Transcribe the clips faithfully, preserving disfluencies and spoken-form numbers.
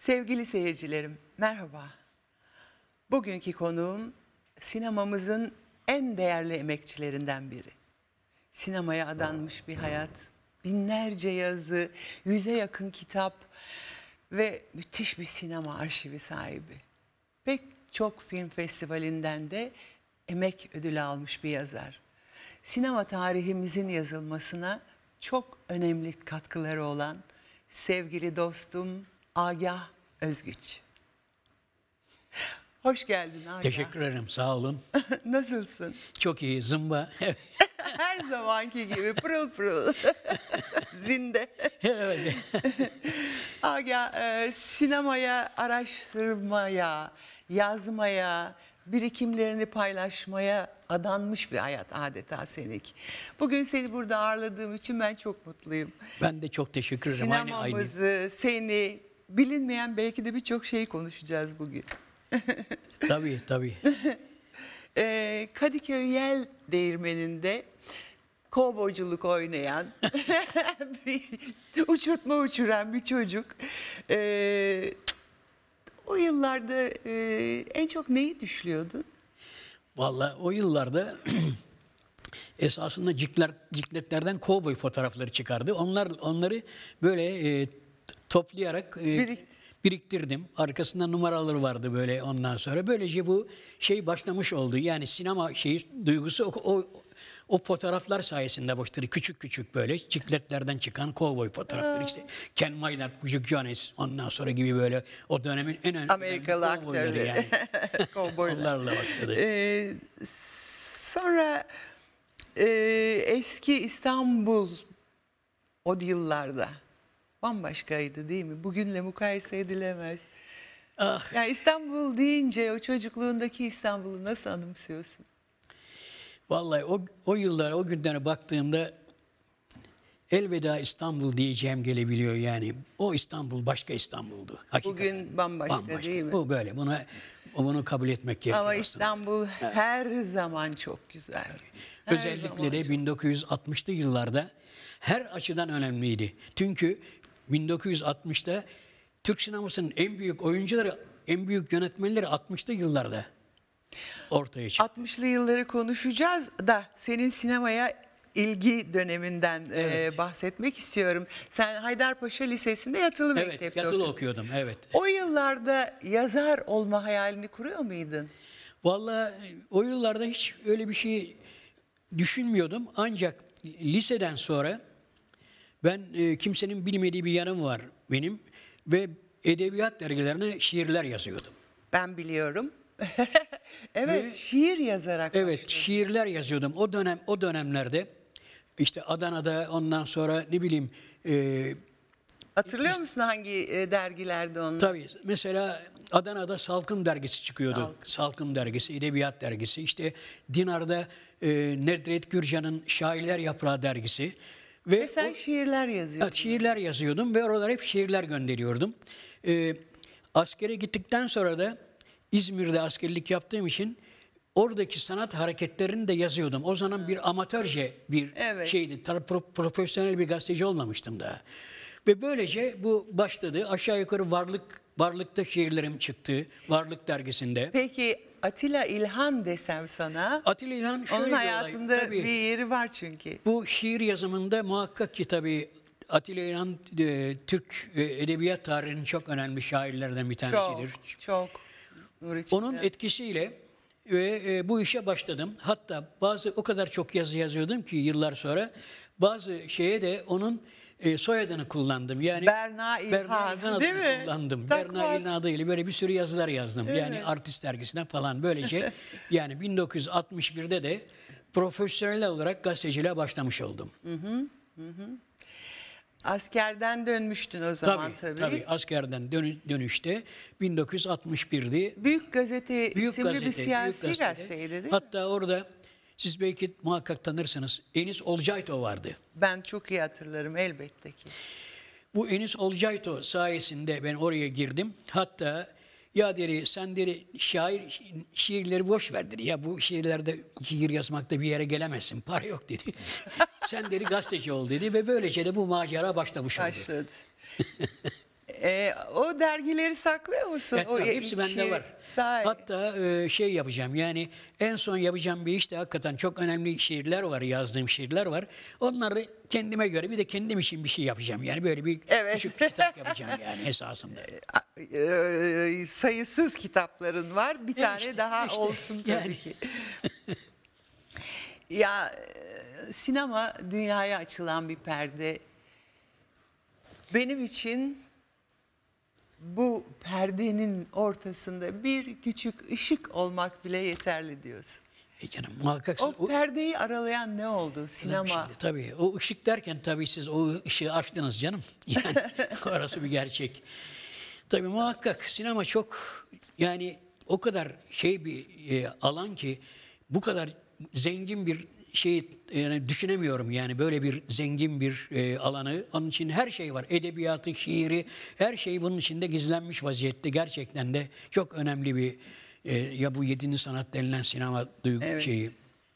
Sevgili seyircilerim, merhaba. Bugünkü konuğum sinemamızın en değerli emekçilerinden biri. Sinemaya adanmış bir hayat, binlerce yazı, yüze yakın kitap ve müthiş bir sinema arşivi sahibi. Pek çok film festivalinden de emek ödülü almış bir yazar. Sinema tarihimizin yazılmasına çok önemli katkıları olan sevgili dostum Agah Özgüç. Hoş geldin Agah. Teşekkür ederim, sağ olun. Nasılsın? Çok iyi, zımba. Her zamanki gibi pırıl pırıl. Zinde. Evet. Agah, e, sinemaya, araştırmaya, yazmaya, birikimlerini paylaşmaya adanmış bir hayat adeta seninki. Bugün seni burada ağırladığım için ben çok mutluyum. Ben de çok teşekkür ederim. Aynı, aynı. Sinemamızı, seni, bilinmeyen belki de birçok şey konuşacağız bugün. Tabii, tabii. Ee, Kadıköy Yel Değirmeni'nde kovboyculuk oynayan, bir uçurtma uçuran bir çocuk. Ee, o yıllarda e, en çok neyi düşlüyordun? Vallahi o yıllarda esasında cikler, cikletlerden kovboy fotoğrafları çıkardı. Onlar onları böyle e, toplayarak e, Biriktir. biriktirdim. Arkasında numaraları vardı böyle ondan sonra. Böylece bu şey başlamış oldu. Yani sinema şeyi duygusu o, o, o fotoğraflar sayesinde başladı. Küçük küçük böyle cikletlerden çıkan kovboy fotoğrafları. İşte Ken Maynard, Buck Jones ondan sonra gibi böyle o dönemin en önemli Amerikalı aktörleri. yani. Kovboylar. Onlarla başladı. Ee, sonra e, eski İstanbul o yıllarda bambaşkaydı değil mi? Bugünle mukayese edilemez. Ah. Yani İstanbul deyince o çocukluğundaki İstanbul'u nasıl anımsıyorsun? Vallahi o, o yıllara, o günlere baktığımda elveda İstanbul diyeceğim gelebiliyor yani. O İstanbul başka İstanbul'du. Hakikaten. Bugün bambaşka, Bambaşka değil mi? Bu böyle. Buna, bunu kabul etmek gerekiyor Ama aslında. İstanbul evet. her zaman çok güzel. Her Özellikle de çok... bin dokuz yüz altmışlı yıllarda her açıdan önemliydi. Çünkü bin dokuz yüz altmışta Türk sinemasının en büyük oyuncuları, en büyük yönetmenleri altmışlı yıllarda ortaya çıktı. altmışlı yılları konuşacağız da senin sinemaya ilgi döneminden evet. e, bahsetmek istiyorum. Sen Haydarpaşa Lisesi'nde yatılı evet, mektepte yatılı okudun. okuyordum, evet. O yıllarda yazar olma hayalini kuruyor muydun? Vallahi o yıllarda hiç öyle bir şey düşünmüyordum. Ancak liseden sonra ben e, kimsenin bilmediği bir yanım var benim ve edebiyat dergilerine şiirler yazıyordum. Ben biliyorum. Evet, ve, şiir yazarak Evet, başladım. şiirler yazıyordum. O dönem o dönemlerde işte Adana'da ondan sonra ne bileyim e, hatırlıyor işte, musun hangi e, dergilerde onlar? Tabii. Mesela Adana'da Salkım dergisi çıkıyordu. Salkım, Salkım dergisi, edebiyat dergisi. İşte Dinar'da e, Nedret Gürcan'ın Şairler Yaprağı dergisi. Ve, ve sen o, şiirler yazıyordun. Evet, şiirler yazıyordum ve oralara hep şiirler gönderiyordum. E, askere gittikten sonra da İzmir'de askerlik yaptığım için oradaki sanat hareketlerini de yazıyordum. O zaman bir amatörce bir evet. şeydi. Profesyonel bir gazeteci olmamıştım daha. Ve böylece bu başladı. Aşağı yukarı Varlık Varlık'ta şiirlerim çıktı. Varlık dergisinde. Peki Atilla İlhan desem sana. Atilla İlhan şöyle onun bir hayatında olay. Tabii, bir yeri var çünkü. bu şiir yazımında muhakkak ki tabii Atilla İlhan e, Türk e, edebiyat tarihinin çok önemli şairlerden bir tanesidir. Çok, çok. Nur Onun etkisiyle ve e, bu işe başladım. Hatta bazı o kadar çok yazı yazıyordum ki yıllar sonra bazı şeye de onun e, soyadını kullandım. Yani Berna İlhan, Berna İlhan değil adını mi? kullandım. Tak Berna var. İlhan adıyla böyle bir sürü yazılar yazdım. Evet. Yani Artist dergisine falan böylece yani bin dokuz yüz altmış birde de profesyonel olarak gazeteciliğe başlamış oldum. Hı hı, hı hı. Askerden dönmüştün o zaman tabii. tabii. Tabii askerden dönü, dönüşte bin dokuz yüz altmış birdi. Büyük Gazete Büyük isimli gazete, bir siyasi büyük gazeteydi değil mi? Hatta orada siz belki muhakkak tanırsınız. Enis Olcayto vardı. Ben çok iyi hatırlarım elbette ki. Bu Enis Olcayto sayesinde ben oraya girdim. Hatta ya dedi sen dedi şair şiirleri boş ver dedi. Ya bu şiirlerde şiir yazmakta bir yere gelemezsin. Para yok dedi. Sen dedi gazeteci ol dedi ve böylece de bu macera başlamış oldu. Başladı. E, o dergileri saklıyor musun? Evet, o tabii, hepsi bende şiir- var. Sahi. Hatta e, şey yapacağım, yani en son yapacağım bir işte hakikaten çok önemli şiirler var, yazdığım şiirler var. Onları kendime göre bir de kendim için bir şey yapacağım. Yani böyle bir Evet. küçük bir kitap yapacağım yani esasında. E, sayısız kitapların var. Bir E, tane işte, daha işte, olsun tabii yani. ki. Ya e, sinema dünyaya açılan bir perde. Benim için bu perdenin ortasında bir küçük ışık olmak bile yeterli diyorsun. E canım, muhakkak siz O o- perdeyi aralayan ne oldu? Tabii Sinema. şimdi, tabii o ışık derken tabii siz o ışığı açtınız canım. Yani orası bir gerçek. Tabii muhakkak sinema çok, yani o kadar şey bir e, alan ki, bu kadar zengin bir şey yani düşünemiyorum, yani böyle bir zengin bir e, alanı. Onun için her şey var. Edebiyatı, şiiri, her şey bunun içinde gizlenmiş vaziyette. Gerçekten de çok önemli bir e, ya bu yedinci sanat denilen sinema duygu Evet. şeyi.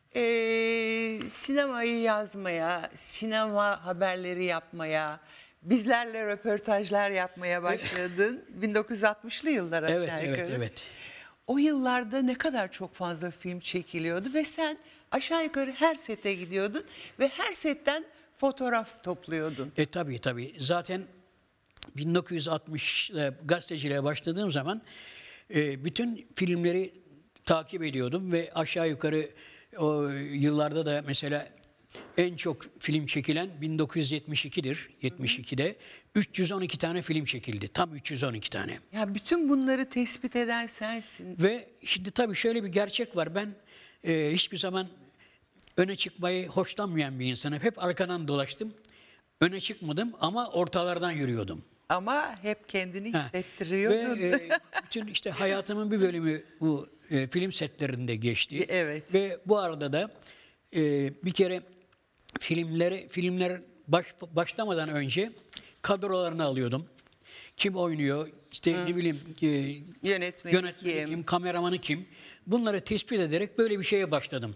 Ee, sinemayı yazmaya, sinema haberleri yapmaya, bizlerle röportajlar yapmaya başladın. bin dokuz yüz altmışlı yıllar aşağı Evet, evet, yukarı. evet. O yıllarda ne kadar çok fazla film çekiliyordu ve sen aşağı yukarı her sete gidiyordun ve her setten fotoğraf topluyordun. E tabii tabii. Zaten bin dokuz yüz altmışta gazeteciliğe başladığım zaman e, bütün filmleri takip ediyordum ve aşağı yukarı o yıllarda da mesela en çok film çekilen bin dokuz yüz yetmiş iki'dir. yetmiş iki'de üç yüz on iki tane film çekildi. Tam üç yüz on iki tane. Ya bütün bunları tespit eden sensin. Ve şimdi tabii şöyle bir gerçek var. Ben e, hiçbir zaman öne çıkmayı hoşlanmayan bir insanım. Hep arkadan dolaştım. Öne çıkmadım ama ortalardan yürüyordum. Ama hep kendini Ha. hissettiriyordun. Ve e, bütün işte hayatımın bir bölümü bu e, film setlerinde geçti. Evet. Ve bu arada da e, bir kere filmleri filmler baş, başlamadan önce kadrolarını alıyordum. Kim oynuyor? İşte ne bileyim e, Yönetmeni yönetmeni kim? kim, kameramanı kim? Bunları tespit ederek böyle bir şeye başladım.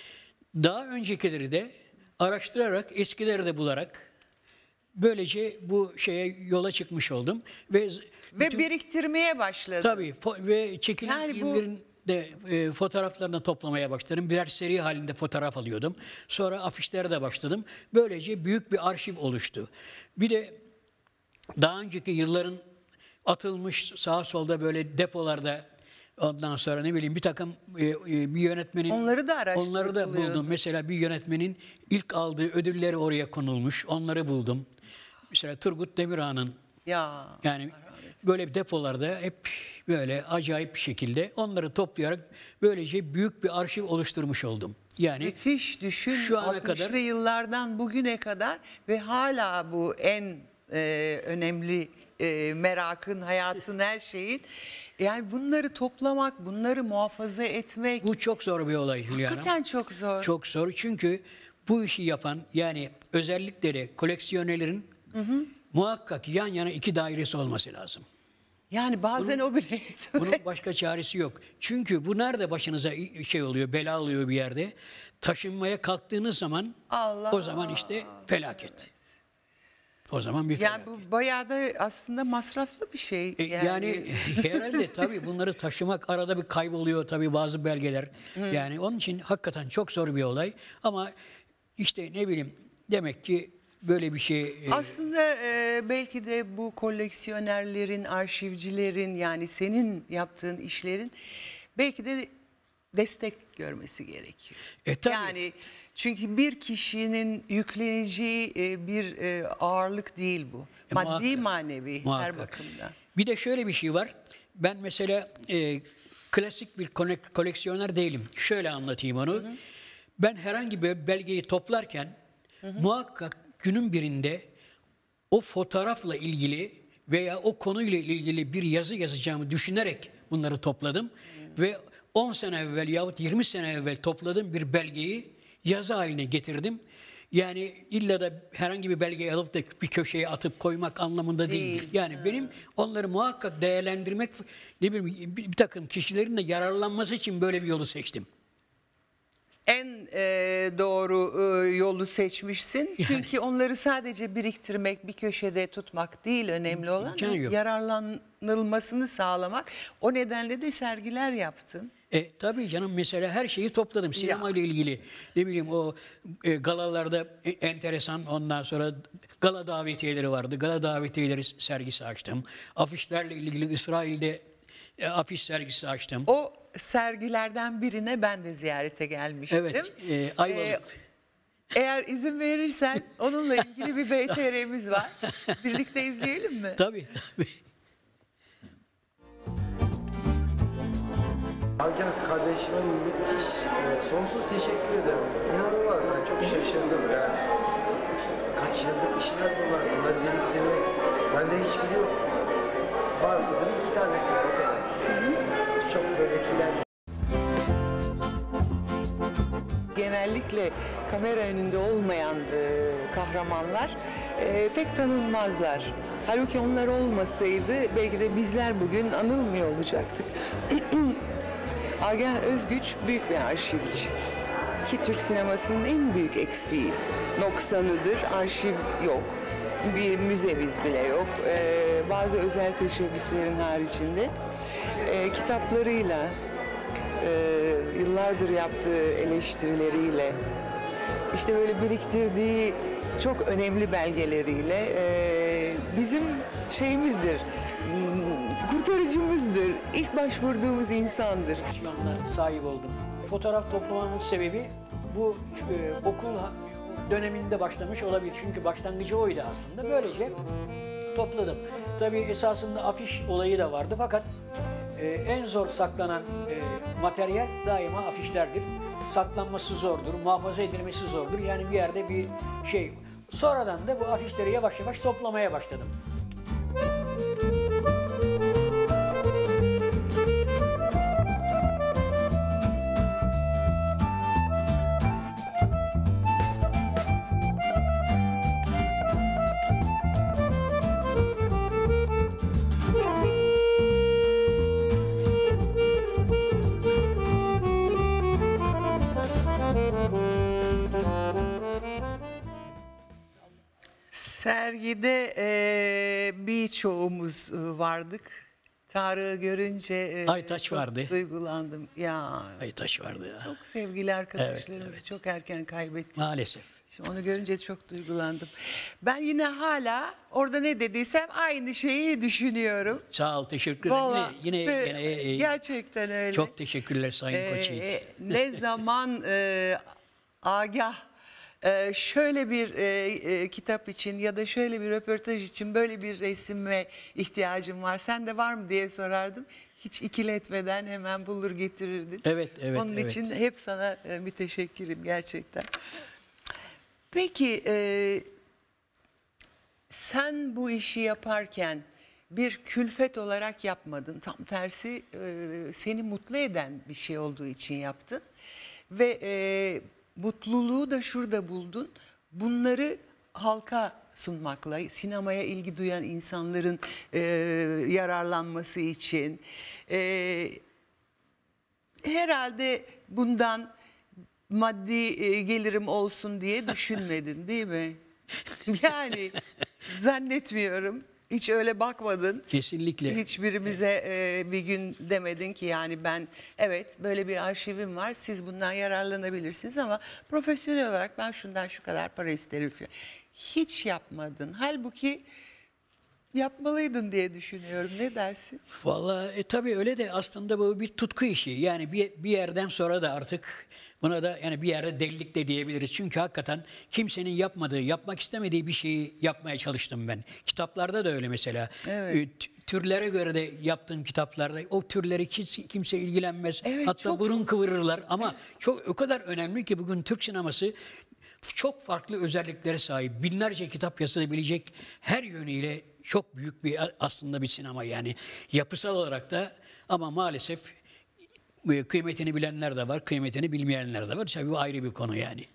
Daha öncekileri de araştırarak, eskileri de bularak böylece bu şeye yola çıkmış oldum ve z- Ve bütün- biriktirmeye başladın. tabii fo- ve çekilen Yani bu- filmlerin de e, fotoğraflarını toplamaya başladım. Birer seri halinde fotoğraf alıyordum. Sonra afişlere de başladım. Böylece büyük bir arşiv oluştu. Bir de daha önceki yılların atılmış sağa solda böyle depolarda, ondan sonra ne bileyim bir takım e, e, bir yönetmenin Onları da araştırıp onları da buluyordun. buldum. Mesela bir yönetmenin ilk aldığı ödülleri oraya konulmuş. Onları buldum. Mesela Turgut Demirağ'ın, Ya. yani böyle depolarda hep böyle acayip bir şekilde onları toplayarak böylece büyük bir arşiv oluşturmuş oldum. Yani Müthiş, düşün, şu ana altmışlı kadar- yıllardan bugüne kadar ve hala bu en e, önemli e, merakın, hayatın, her şeyin. Yani bunları toplamak, bunları muhafaza etmek bu çok zor bir olay Hülya Hanım. hakikaten çok zor. Çok zor, çünkü bu işi yapan, yani özellikle de koleksiyonerlerin muhakkak yan yana iki dairesi olması lazım. Yani bazen o bile yetmez. Bunun başka çaresi yok. Çünkü bu nerede başınıza şey oluyor, bela oluyor bir yerde. Taşınmaya kalktığınız zaman Allah. o zaman işte felaket. O zaman bir Yani felaket. bu bayağı da aslında masraflı bir şey. E, Yani, herhalde tabii bunları taşımak, arada bir kayboluyor tabii bazı belgeler. Yani onun için hakikaten çok zor bir olay. Ama işte ne bileyim, demek ki böyle bir şey. e, Aslında e, belki de bu koleksiyonerlerin, arşivcilerin, yani senin yaptığın işlerin belki de destek görmesi gerekiyor. E, tabii. Yani çünkü bir kişinin yükleneceği e, bir e, ağırlık değil bu. E, Maddi muhakkak. manevi her Muhakkak. bakımdan. Bir de şöyle bir şey var. Ben mesela e, klasik bir kone- koleksiyoner değilim. Şöyle anlatayım onu. Ben herhangi bir belgeyi toplarken muhakkak günün birinde o fotoğrafla ilgili veya o konuyla ilgili bir yazı yazacağımı düşünerek bunları topladım. Ve on sene evvel yahut yirmi sene evvel topladığım bir belgeyi yazı haline getirdim. Yani illa da herhangi bir belgeyi alıp da bir köşeye atıp koymak anlamında değil. Değil. Yani benim onları muhakkak değerlendirmek, ne bileyim, bir, bir takım kişilerin de yararlanması için böyle bir yolu seçtim. en e, doğru e, yolu seçmişsin. Çünkü onları sadece biriktirmek, bir köşede tutmak değil önemli olan, İmkanı yok. yararlanılmasını sağlamak. O nedenle de sergiler yaptın. E, tabii canım, mesela her şeyi topladım sinema ile ilgili. Ne bileyim o e, galalarda e, enteresan, ondan sonra gala davetiyeleri vardı. Gala davetiyeleri sergisi açtım. Afişlerle ilgili İsrail'de e, afiş sergisi açtım. O sergilerden birine ben de ziyarete gelmiştim. Evet, e, Ayvalık. Ee, Eğer izin verirsen onunla ilgili bir V T R'miz var. Birlikte izleyelim mi? Tabii tabii. Agah kardeşime müthiş, e, sonsuz teşekkür ederim. İnanılmaz, ben çok şaşırdım yani. Kaç yıllık işler bunlar, bunları biriktirmek. Bende hiçbiri yok. Bazıları iki tanesi var, o kadar. Çok böyle etkilendim. Genellikle kamera önünde olmayan e, kahramanlar e, pek tanınmazlar. Halbuki onlar olmasaydı belki de bizler bugün anılmıyor olacaktık. Agah Özgüç büyük bir arşivci. Ki Türk sinemasının en büyük eksiği, noksanıdır. Arşiv yok. Bir müzemiz bile yok. Ee, bazı özel teşebbüslerin haricinde. Ee, kitaplarıyla, e, yıllardır yaptığı eleştirileriyle, işte böyle biriktirdiği çok önemli belgeleriyle e, bizim şeyimizdir, hmm, kurtarıcımızdır. İlk başvurduğumuz insandır. Misyonuna sahip oldum. Fotoğraf toplamamın sebebi bu e, okul döneminde başlamış olabilir. Çünkü başlangıcı oydu aslında. Böylece topladım. Tabii esasında afiş olayı da vardı fakat e, en zor saklanan e, materyal daima afişlerdir. Saklanması zordur, muhafaza edilmesi zordur. Yani bir yerde bir şey. Sonradan da bu afişleri yavaş yavaş toplamaya başladım. Sergide e, birçoğumuz e, vardık. Tarık'ı görünce e, Aytaç çok vardı. duygulandım. Ya Aytaş vardı ya. çok sevgili arkadaşlarımızı Evet, evet. çok erken kaybettik. Maalesef. Şimdi onu görünce çok duygulandım. Ben yine hala orada ne dediysem aynı şeyi düşünüyorum. Sağ ol, teşekkür ederim. Vallahi Yine, yine, se- gene, e, gerçekten öyle. çok teşekkürler Sayın Ee, Koçyiğit. e, ne zaman e, Agah e, şöyle bir e, e, kitap için ya da şöyle bir röportaj için böyle bir resime ihtiyacım var. Sen de var mı diye sorardım. Hiç ikiletmeden hemen bulur getirirdin. Evet, evet, Onun evet. için hep sana e, müteşekkirim gerçekten. Peki e, sen bu işi yaparken bir külfet olarak yapmadın. Tam tersi e, seni mutlu eden bir şey olduğu için yaptın. Ve e, mutluluğu da şurada buldun. Bunları halka sunmakla, sinemaya ilgi duyan insanların e, yararlanması için. E, herhalde bundan maddi e, gelirim olsun diye düşünmedin değil mi? Yani zannetmiyorum. Hiç öyle bakmadın. Kesinlikle. Hiçbirimize e, bir gün demedin ki yani ben evet böyle bir arşivim var. Siz bundan yararlanabilirsiniz ama profesyonel olarak ben şundan şu kadar para isterim falan. Hiç yapmadın. Halbuki yapmalıydın diye düşünüyorum. Ne dersin? Vallahi e, tabii öyle de aslında bu bir tutku işi. Yani bir, bir yerden sonra da artık buna da yani bir yerde delilik de diyebiliriz. Çünkü hakikaten kimsenin yapmadığı, yapmak istemediği bir şeyi yapmaya çalıştım ben. Kitaplarda da öyle mesela. Evet. E, t- türlere göre de yaptığım kitaplarda o türleri hiç kimse ilgilenmez. Evet, Hatta çok- burun kıvırırlar ama çok o kadar önemli ki bugün Türk sineması çok farklı özelliklere sahip. Binlerce kitap yazılabilecek, her yönüyle çok büyük bir aslında bir sinema yani. Yapısal olarak da ama maalesef e, kıymetini bilenler de var, kıymetini bilmeyenler de var. Tabii bu ayrı bir konu yani.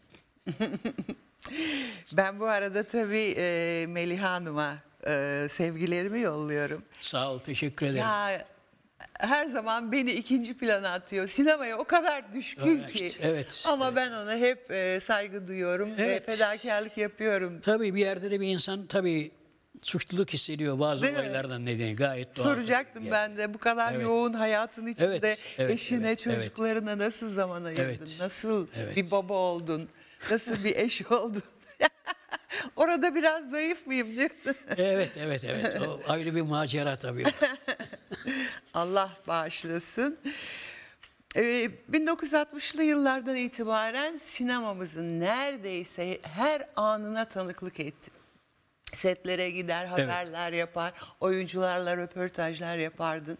Ben bu arada tabii e, Meliha Hanım'a e, sevgilerimi yolluyorum. Sağ ol, teşekkür ederim. Ya her zaman beni ikinci plana atıyor. Sinemaya o kadar düşkün Evet, ki. evet, Ama evet. ben ona hep e, saygı duyuyorum Evet. ve fedakarlık yapıyorum. Tabii bir yerde de bir insan tabii suçluluk hissediyor bazı Değil mi? olaylardan nedeni. Gayet doğal. Soracaktım Yani. ben de bu kadar Evet. yoğun hayatın içinde Evet, evet, eşine, evet, evet. çocuklarına nasıl zaman ayırdın? Evet, Nasıl evet. bir baba oldun? Nasıl bir eş oldun? Orada biraz zayıf mıyım diyorsun. Evet, evet, evet. O ayrı bir macera tabii. Allah bağışlasın. Ee, bin dokuz yüz altmışlı yıllardan itibaren sinemamızın neredeyse her anına tanıklık ettim. Setlere gider, haberler yapar, oyuncularla röportajlar yapardın.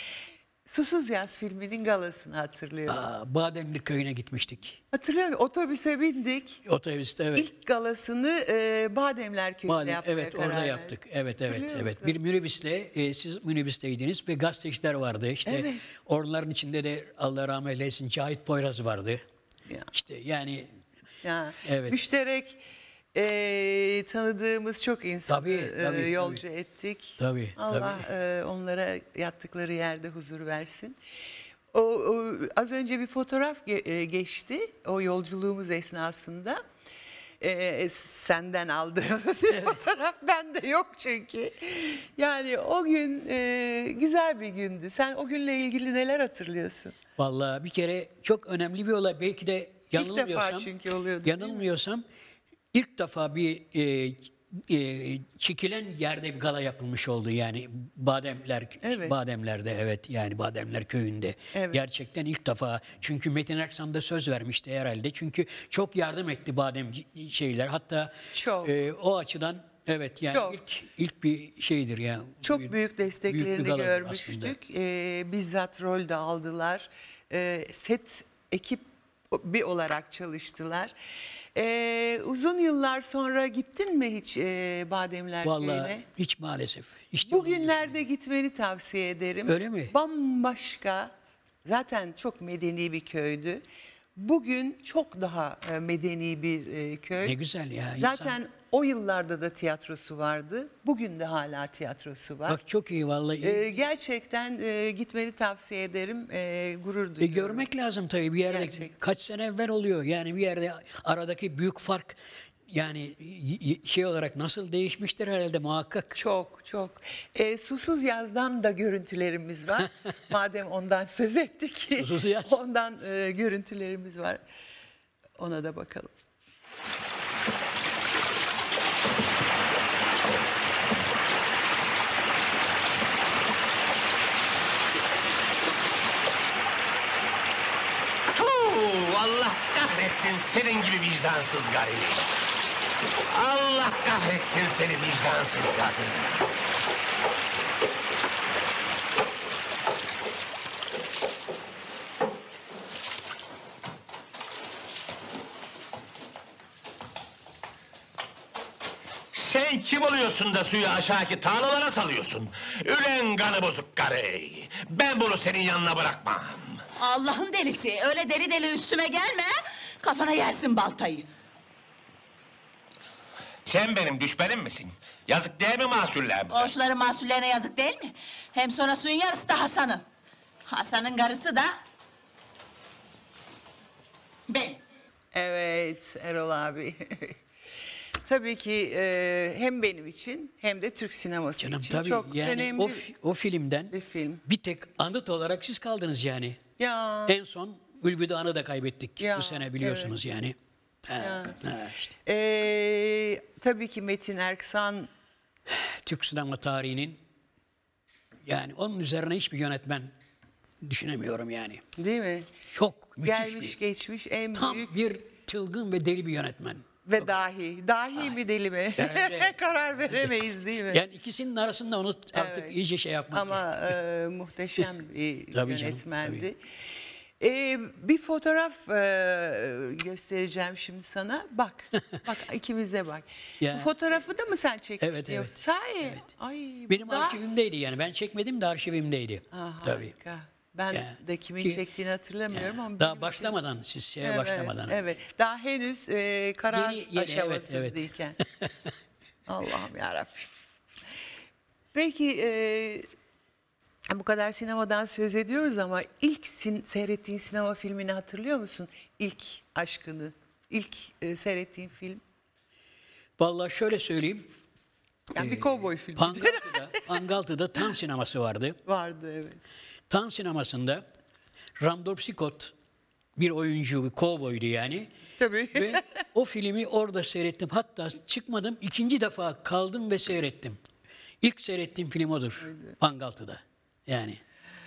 Susuz Yaz filminin galasını hatırlıyorum. Aa, Bademli köyüne gitmiştik. Hatırlıyor musun? Otobüse bindik. Otobüste evet. İlk galasını e, Bademler Köyü'nde Badem, yapmaya evet karar orada verdik. yaptık. Evet evet Hatırlıyor evet. musun? Bir minibüsle e, siz minibüsteydiniz ve gazeteciler vardı. İşte Evet. onların içinde de Allah rahmet eylesin Cahit Poyraz vardı. Ya. İşte yani Ya, Evet. müşterek e, tanıdığımız çok insanı Tabii, e, tabii, yolcu tabii. ettik. Tabii, Allah e, onlara yattıkları yerde huzur versin. O, o, az önce bir fotoğraf ge- e, geçti o yolculuğumuz esnasında. E, senden aldığım fotoğraf bende yok çünkü. Yani o gün e, güzel bir gündü. Sen o günle ilgili neler hatırlıyorsun? vallahi bir kere çok önemli bir olay. Belki de yanılmıyorsam, çünkü oluyordu, değil mi? yanılmıyorsam ilk defa bir e, e, çekilen yerde bir gala yapılmış oldu yani Bademler Evet. Bademler'de evet yani Bademler köyünde Evet. gerçekten ilk defa çünkü Metin Erksan da söz vermişti herhalde çünkü çok yardım etti Badem şeyler hatta Çok. e, o açıdan evet yani Çok. ilk ilk bir şeydir yani Çok Bir- büyük desteklerini büyük bir galadır görmüştük. aslında. Ee, bizzat rol de aldılar. Ee, set ekip bir olarak çalıştılar. Ee, uzun yıllar sonra gittin mi hiç e, Bademler Vallahi Köyü'ne? hiç maalesef. İşte Bugünlerde gitmeni tavsiye ederim. Öyle mi? Bambaşka, zaten çok medeni bir köydü. Bugün çok daha e, medeni bir e, köy. ne güzel ya. insan- Zaten o yıllarda da tiyatrosu vardı. Bugün de hala tiyatrosu var. Bak çok iyi vallahi. Ee, gerçekten e, gitmeni tavsiye ederim. E, gurur E, duyuyorum. görmek lazım tabii bir yerde Gerçekten. kaç sene evvel oluyor yani bir yerde aradaki büyük fark yani y- y- şey olarak nasıl değişmiştir herhalde muhakkak. Çok çok. E, Susuz Yaz'dan da görüntülerimiz var. Madem ondan söz ettik. Susuz Yaz. Ondan e, görüntülerimiz var. Ona da bakalım. Tuu, Allah kahretsin senin gibi vicdansız garip. Allah kahretsin seni vicdansız kadın. Sen kim oluyorsun da suyu aşağıki tarlalara salıyorsun? Ülen kanı bozuk karı. Ben bunu senin yanına bırakmam. Allah'ın delisi, öyle deli deli üstüme gelme, kafana yersin baltayı. Sen benim düşmanım mısın? Yazık değil mi mahsullerimize? Komşuların mahsullerine yazık değil mi? Hem sonra suyun yarısı da Hasan'ın. Hasan'ın karısı da... ben. Evet Erol abi. Tabii ki e, hem benim için hem de Türk sineması Canım için tabii çok yani önemli o, fi- o filmden bir film. bir tek anıt olarak siz kaldınız yani. Ya. En son Ülbüdağ'ını da kaybettik Ya, bu sene biliyorsunuz yani. Ha, ha, işte. E, tabii ki Metin Erksan Türk sinema tarihinin yani onun üzerine hiçbir yönetmen düşünemiyorum yani. değil mi? Çok müthiş Gelmiş bir, geçmiş en tam büyük bir çılgın ve deli bir yönetmen. ve dahi. Dahi mi deli mi? Herhalde. Karar veremeyiz değil mi? Yani ikisinin arasında onu artık Evet. iyice şey yapmak. Ama e, muhteşem bir Tabii canım, yönetmendi. E, bir fotoğraf e, göstereceğim şimdi sana. Bak, bak ikimize bak. Ya. Bu fotoğrafı da mı sen çekmiştin? Evet, evet. yoksa? Sahi. Evet. Ay, bu Benim da- arşivimdeydi yani. Ben çekmedim de arşivimdeydi. Aa, Tabii. harika. Ben Ya. de kimin Ki- çektiğini hatırlamıyorum ama Daha benim için- başlamadan siz şeye Evet, başlamadan. evet. Daha henüz e, karar Yeni- yeni, evet, aşamasındayken. Allah'ım yarabbim. Peki e, Bu kadar sinemadan söz ediyoruz ama ilk sin- seyrettiğin sinema filmini hatırlıyor musun? İlk aşkını, ilk e, seyrettiğin film. Vallahi şöyle söyleyeyim. Yani bir kovboy filmi Pangaltı'da, Pangaltı'da Tan sineması vardı. vardı, evet. Tan sinemasında Randolph Scott bir oyuncu, bir kovboydu yani. Tabii. Ve o filmi orada seyrettim. Hatta çıkmadım, ikinci defa kaldım ve seyrettim. İlk seyrettiğim film odur. Pangaltı'da. Yani.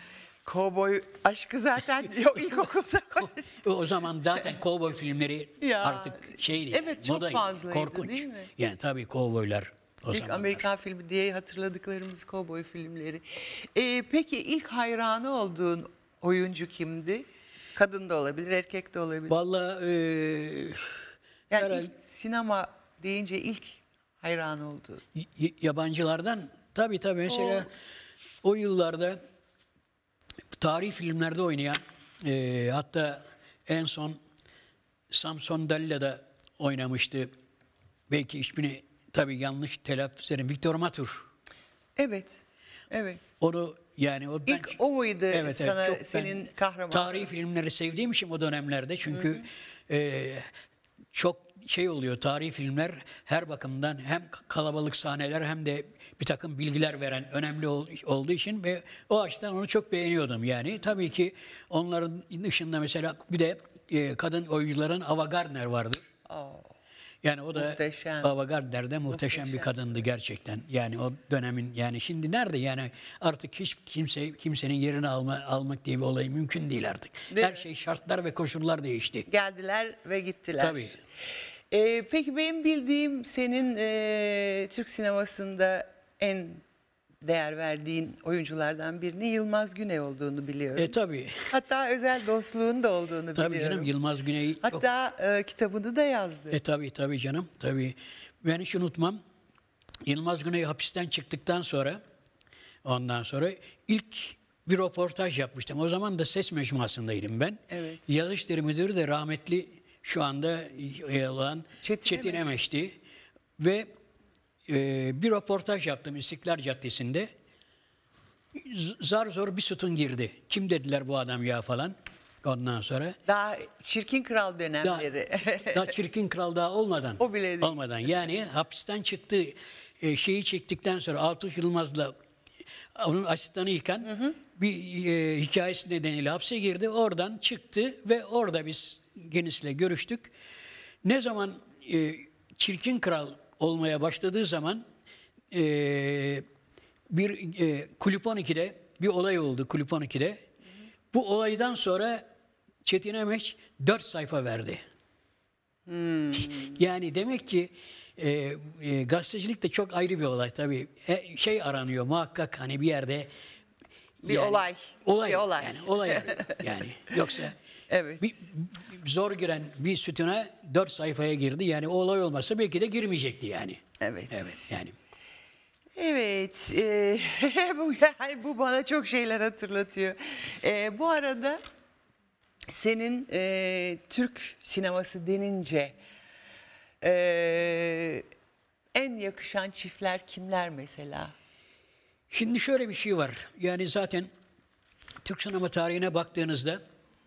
Kovboy aşkı zaten o ilkokulda. O, o zaman zaten kovboy filmleri Ya, artık şeydi. evet, çok modaydı, fazlaydı, korkunç. değil mi? Yani tabii kovboylar o İlk zamanlar. Amerikan filmi diye hatırladıklarımız kovboy filmleri. Ee, peki ilk hayranı olduğun oyuncu kimdi? Kadın da olabilir, erkek de olabilir. Vallahi e, Yani herhal- ilk sinema deyince ilk hayran olduğu. y- yabancılardan tabii tabii mesela o, yıllarda tarihi filmlerde oynayan e, hatta en son Samson Dalla'da oynamıştı. Belki ismini tabii yanlış telaffuz ederim. Victor Matur. Evet, evet. Onu yani o ben İlk o muydu evet, sana evet, çok senin ben kahraman? Tarihi filmleri sevdiğim için o dönemlerde çünkü e, çok şey oluyor tarihi filmler her bakımdan hem kalabalık sahneler hem de bir takım bilgiler veren önemli ol, olduğu için ve o açıdan onu çok beğeniyordum yani. Tabii ki onların dışında mesela bir de e, kadın oyuncuların Ava Gardner vardır. Oo, Yani o da Muhteşem. Ava Gardner de muhteşem, bir Muhteşem. kadındı gerçekten. Yani o dönemin yani şimdi nerede yani artık hiç kimse kimsenin yerini alma, almak diye bir olay mümkün değil artık. Değil Her mi? şey şartlar ve koşullar değişti. geldiler ve gittiler. Tabii. Ee, peki benim bildiğim senin e, Türk sinemasında en değer verdiğin oyunculardan birini Yılmaz Güney olduğunu biliyorum. E tabii. Hatta özel dostluğun da olduğunu Tabii biliyorum. canım Yılmaz Güney. çok- Hatta e, kitabını da yazdı. E tabii tabii canım tabii. Ben hiç unutmam. Yılmaz Güney hapisten çıktıktan sonra ondan sonra ilk bir röportaj yapmıştım. O zaman da ses mecmuasındaydım ben. Evet. Yazı İşleri Müdürü de rahmetli şu anda olan Çetin Çetin, Emeş. Emeş'ti. Ve e, bir röportaj yaptım İstiklal Caddesi'nde. Z- Zar zor bir sütun girdi. Kim dediler bu adam ya falan. Ondan sonra Daha Çirkin Kral daha, dönemleri. daha Çirkin Kral daha olmadan. O bile değil. Olmadan yani hapisten çıktı e, şeyi çektikten sonra Altuğ Yılmaz'la onun asistanı iken bir e, hikayesi nedeniyle hapse girdi. Oradan çıktı ve orada biz kendisiyle görüştük. Ne zaman e, Çirkin Kral olmaya başladığı zaman e, bir e, Kulüp on iki'de bir olay oldu Kulüp on iki'de. Bu olaydan sonra Çetin Emeş dört sayfa verdi. Yani demek ki e, e, gazetecilik de çok ayrı bir olay tabii. E, şey aranıyor muhakkak hani bir yerde Bir olay, olay bir olay. yani olay arıyor. Yani yoksa Evet. bir, bir zor giren bir sütuna dört sayfaya girdi. Yani o olay olmasa belki de girmeyecekti yani. Evet. Evet yani. Evet, e, bu, yani bu bana çok şeyler hatırlatıyor. E, bu arada senin e, Türk sineması denince e, en yakışan çiftler kimler mesela? Şimdi şöyle bir şey var. Yani zaten Türk sinema tarihine baktığınızda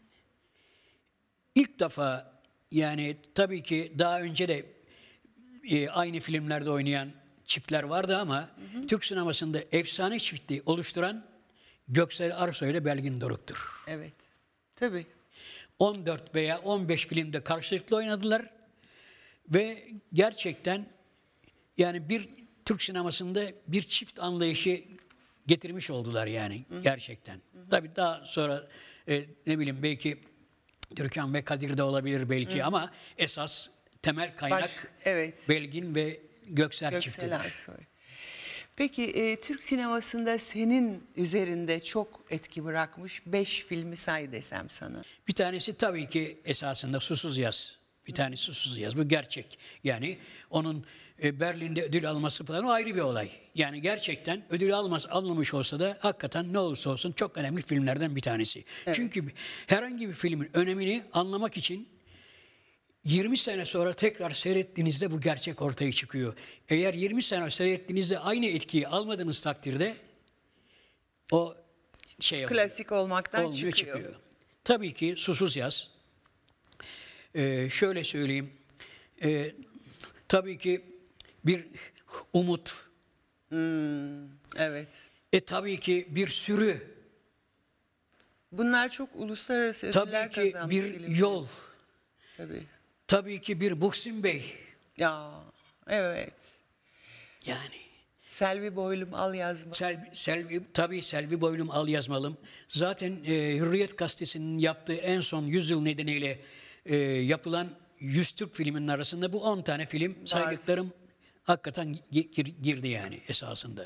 ilk defa yani tabii ki daha önce de e, aynı filmlerde oynayan çiftler vardı ama hı hı. Türk sinemasında efsane çiftliği oluşturan Göksel Arsoy ile Belgin Doruk'tur. Evet, tabii. on dört veya on beş filmde karşılıklı oynadılar ve gerçekten yani bir Türk sinemasında bir çift anlayışı getirmiş oldular yani hı. gerçekten. Hı hı. Tabii daha sonra e, ne bileyim belki Türkan ve Kadir de olabilir belki hı. ama esas temel kaynak Baş, evet. Belgin ve Göksel, Göksel çiftidir. Arsoy. Peki e, Türk sinemasında senin üzerinde çok etki bırakmış beş filmi say desem sana. Bir tanesi tabii ki esasında Susuz Yaz. Bir tanesi Susuz Yaz. Bu gerçek. Yani onun e, Berlin'de ödül alması falan o ayrı bir olay. Yani gerçekten ödül almaz, almamış olsa da hakikaten ne olursa olsun çok önemli filmlerden bir tanesi. Evet. Çünkü herhangi bir filmin önemini anlamak için yirmi sene sonra tekrar seyrettiğinizde bu gerçek ortaya çıkıyor. Eğer yirmi sene seyrettiğinizde aynı etkiyi almadığınız takdirde o şey oluyor. Klasik olmaktan Olmuyor, çıkıyor. çıkıyor. Tabii ki Susuz Yaz. Ee, şöyle söyleyeyim. Ee, tabii ki bir umut. Evet. E tabii ki bir sürü. Bunlar çok uluslararası Tabii ödüller ki kazanmış bir filmler. yol. Tabii. Tabii ki bir Muhsin Bey. Ya evet. Yani Selvi Boylum al yazma. Selvi, Selvi, tabii Selvi Boylum Al Yazmalım. Zaten e, Hürriyet Gazetesi'nin yaptığı en son yüzyıl nedeniyle e, yapılan yüz Türk filminin arasında bu on tane film saydıklarım hakikaten gir- girdi yani esasında.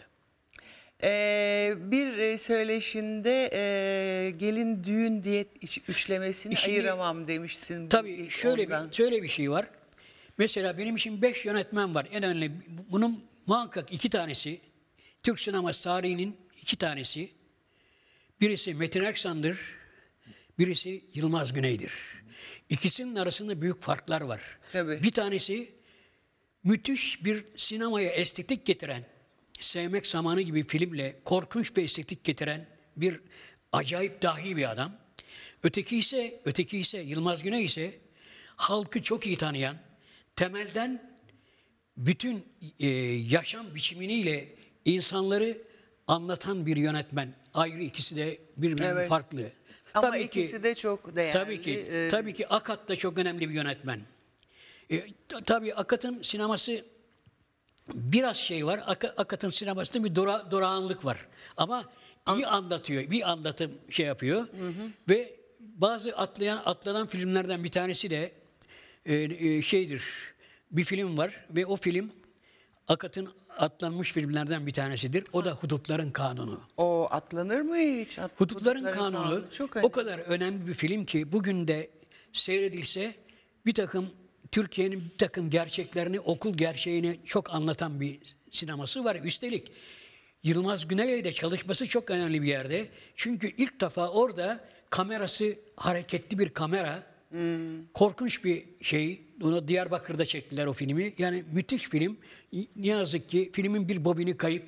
Ee, bir e, söyleşinde e, gelin düğün diyet iç- üçlemesini Şimdi- ayıramam demişsin. bu Tabii ilk şöyle ondan. bir, şöyle bir şey var. Mesela benim için beş yönetmen var. En önemli bunun muhakkak iki tanesi Türk sineması tarihinin iki tanesi. Birisi Metin Erksan'dır, birisi Yılmaz Güney'dir. İkisinin arasında büyük farklar var. Tabii. Bir tanesi müthiş bir sinemaya estetik getiren, Sevmek Zamanı gibi filmle korkunç bir estetik getiren bir acayip dahi bir adam. Öteki ise, öteki ise Yılmaz Güney ise halkı çok iyi tanıyan, temelden bütün e, yaşam biçiminiyle insanları anlatan bir yönetmen. Ayrı ikisi de birbirinden Evet. farklı. Ama Tabii ki- ikisi de çok değerli. Tabii ki, Ee, tabii ki Akat da çok önemli bir yönetmen. E, t- tabii Akat'ın sineması biraz şey var. Ak- Akat'ın sinemasında bir dura, durağanlık var. Ama iyi anlatıyor, bir anlatım şey yapıyor. Ve bazı atlayan atlanan filmlerden bir tanesi de e, e, şeydir. Bir film var ve o film Akat'ın atlanmış filmlerden bir tanesidir. O da Hudutların Kanunu. O atlanır mı hiç? At- Hudutların Kanunu çok o önemli. kadar önemli bir film ki bugün de seyredilse bir takım Türkiye'nin bir takım gerçeklerini, okul gerçeğini çok anlatan bir sineması var. Üstelik Yılmaz Güney'le de çalışması çok önemli bir yerde. Çünkü ilk defa orada kamerası hareketli bir kamera. Korkunç bir şey. Onu Diyarbakır'da çektiler o filmi. Yani müthiş film. Ne yazık ki filmin bir bobini kayıp.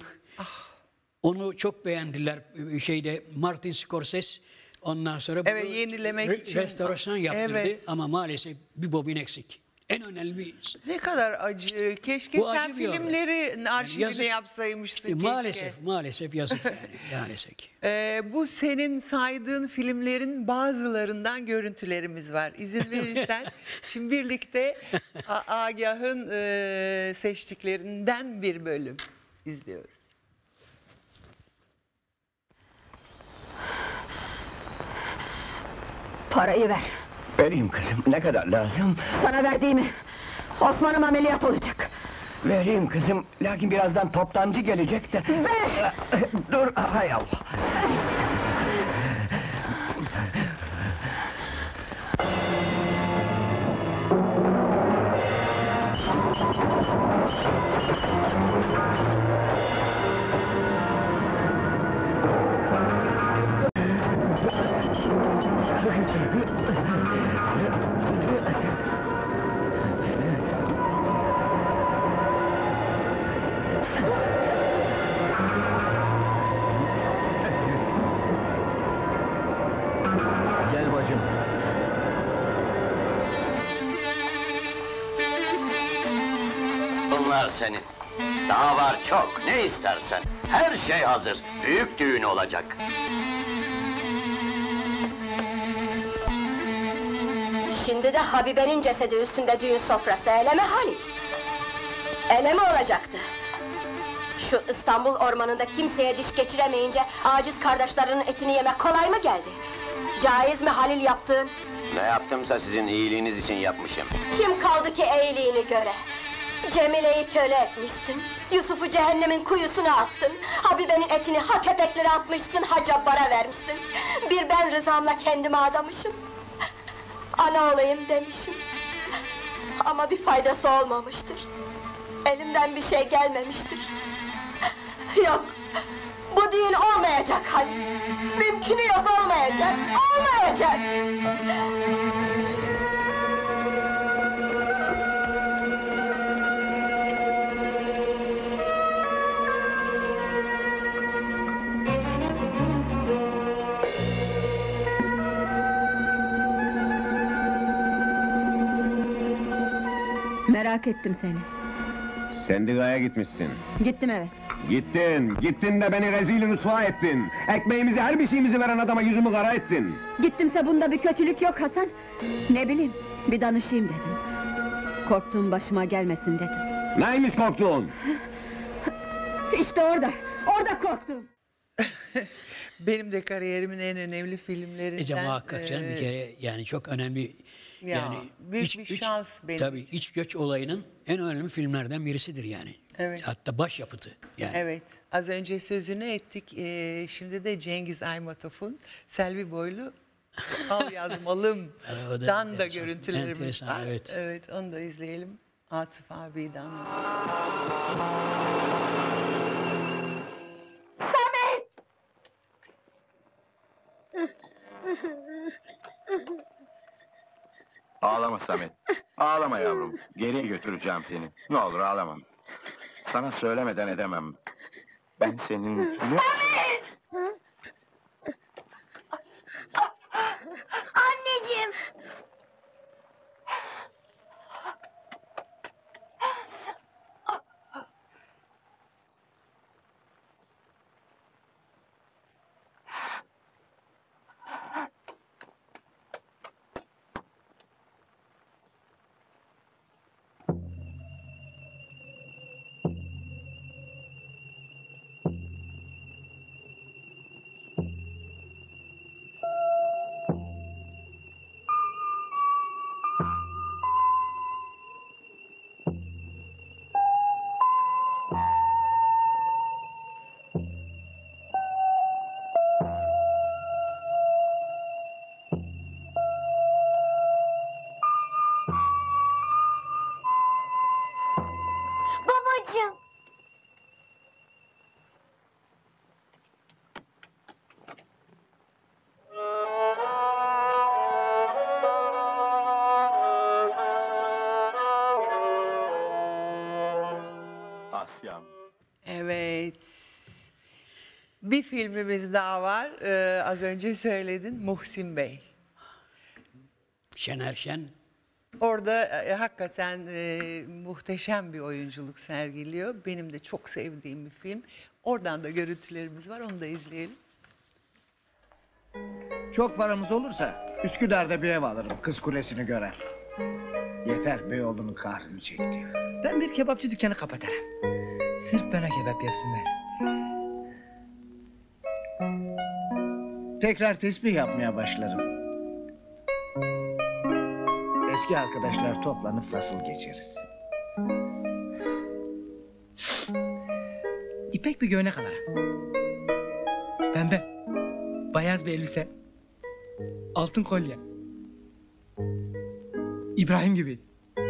Onu çok beğendiler şeyde Martin Scorsese. Ondan sonra Evet, bunu yenilemek re- için. restorasyon yaptırdı Evet. ama maalesef bir bobin eksik. En önemli bir Ne kadar acı. Keşke Bu sen acı bir olay. filmlerin arşivini yazık. yapsaymışsın. İşte keşke. maalesef maalesef yazık yani maalesef ki. Ee, bu senin saydığın filmlerin bazılarından görüntülerimiz var. İzin verirsen şimdi birlikte A- Agah'ın e, seçtiklerinden bir bölüm izliyoruz. Parayı ver. Vereyim kızım. Ne kadar lazım? Sana verdiğimi. Osman'ım ameliyat olacak. Vereyim kızım. Lakin birazdan toptancı gelecek de... Ver! Dur, hay Allah. Gel bacım. Bunlar senin. Daha var çok, ne istersen. Her şey hazır, büyük düğün olacak. Şimdi de Habibe'nin cesedi üstünde düğün sofrası, öyle mi Halil? Öyle mi olacaktı? Şu İstanbul ormanında kimseye diş geçiremeyince aciz kardeşlerinin etini yemek kolay mı geldi? Caiz mi Halil yaptığın? Ne yaptımsa sizin iyiliğiniz için yapmışım. Kim kaldı ki eğiliğini göre? Cemile'yi köle etmişsin, Yusuf'u cehennemin kuyusuna attın, Habibe'nin etini ha köpeklere atmışsın, ha cabbara vermişsin. Bir ben rızamla kendime adamışım. Ana olayım demişim. Ama bir faydası olmamıştır. Elimden bir şey gelmemiştir. Yok, bu düğün olmayacak Halil. Mümkünü yok, olmayacak, olmayacak. Merak ettim seni. Sendigaya gitmişsin. Gittim evet. Gittin, gittin de beni rezil rüsva ettin. Ekmeğimizi, her bir şeyimizi veren adama yüzümü kara ettin. Gittimse bunda bir kötülük yok Hasan. Ne bileyim, bir danışayım dedim. Korktuğum başıma gelmesin dedim. Neymiş korktuğun? İşte orada, orada korktum. Benim de kariyerimin en önemli filmlerinden. Ece muhakkak canım bir e, kere yani çok önemli Ya, yani büyük bir şans benim tabii için. iç göç olayının en önemli filmlerden birisidir yani. Evet. Hatta başyapıtı yani. Evet, az önce sözünü ettik. Ee, şimdi de Cengiz Aymatov'un Selvi Boylu Al Yazmalım Evet, o da dan da enteresan. görüntülerimiz Enteresan, var. evet. Evet, onu da izleyelim. Atıf abiden. Samet! Ağlama Samet. Ağlama yavrum. Geriye götüreceğim seni. Ne olur ağlama. Sana söylemeden edemem. Ben senin... Ne... Anneciğim! Babacığım! Asya'm. Evet. Bir filmimiz daha var. Ee, az önce söyledin, Muhsin Bey. Şener Şen Orada e, hakikaten e, muhteşem bir oyunculuk sergiliyor. Benim de çok sevdiğim bir film. Oradan da görüntülerimiz var, onu da izleyelim. Çok paramız olursa Üsküdar'da bir ev alırım, Kız Kulesi'ni görer. Yeter Beyoğlu'nun kahrını çekti. Ben bir kebapçı dükkanı kapatırım. Sırf bana kebap yapsınlar. Tekrar tesbih yapmaya başlarım. Eski arkadaşlar toplanıp fasıl geçeriz. İpek bir göğnek alırım. Pembe. Beyaz bir elbise. Altın kolye. İbrahim gibi.